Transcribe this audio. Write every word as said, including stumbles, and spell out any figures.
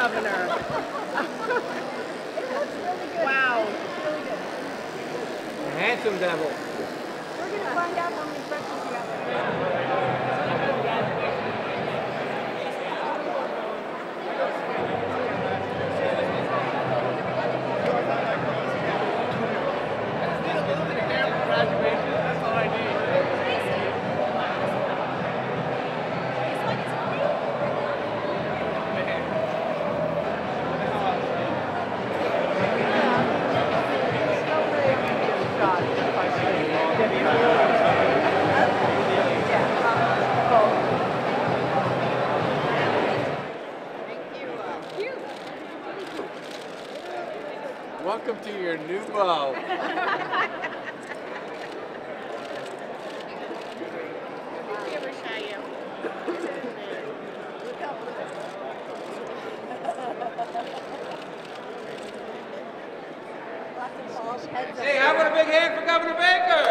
governor. Wow. A handsome devil. We're going to find out how many breakfasts you have. Welcome to your new beau. Hey, how about a big hand for Governor Baker?